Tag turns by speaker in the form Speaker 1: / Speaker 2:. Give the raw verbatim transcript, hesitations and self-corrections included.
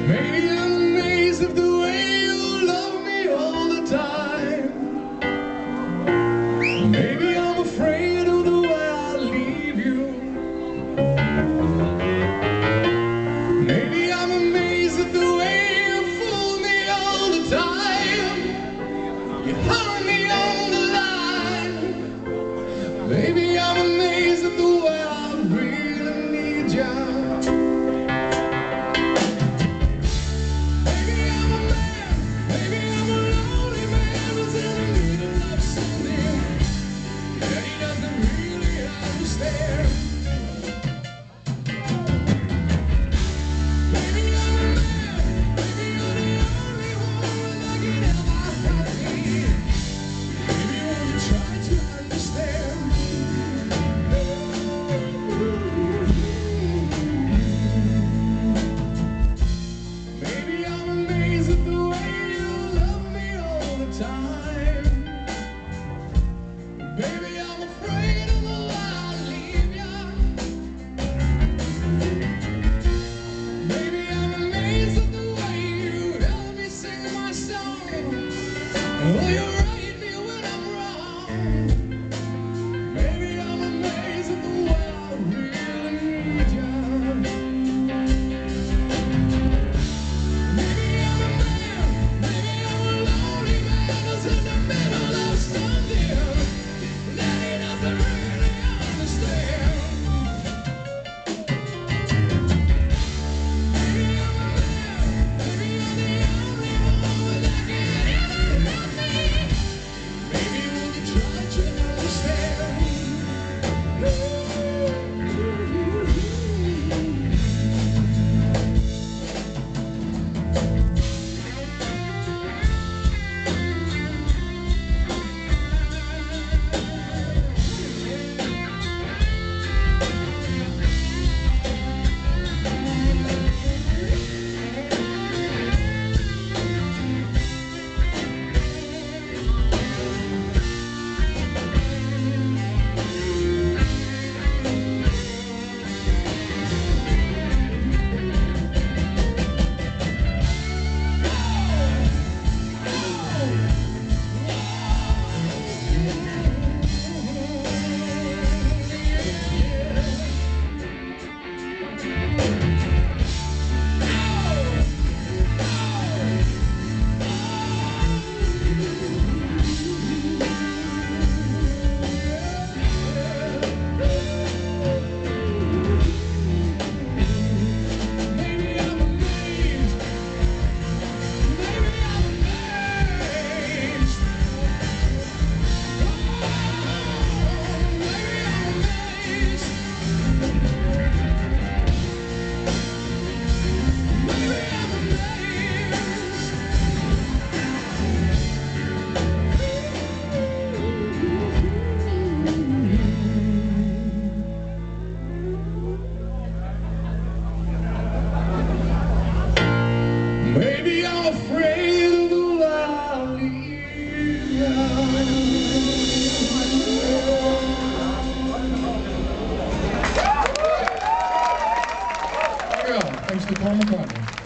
Speaker 1: Maybe I'm amazed at the way you love me all the time. Maybe I'm afraid of the way I leave you. Maybe I'm amazed at the way you fool me all the time. You hung me on the line. Maybe I'm amazed at the way I really need you. Baby, I'm afraid of the way I leave ya. Maybe I'm amazed at the way you help me sing my song. Oh, you right me when I'm wrong. Maybe I'm amazed at the way I really need ya. Maybe I'm a man, maybe I'm a lonely man who's in the middle of something that he doesn't really understand. Maybe I'm a man, maybe I'm the only one that can ever help me. Maybe will you try to understand? Maybe I'm afraid of the way I leave ya. There we go. Thanks to Paul McCartney.